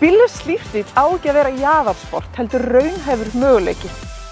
Bíllauss lífstíll á ekki að vera jaðarsport heldur raunhæfur möguleiki.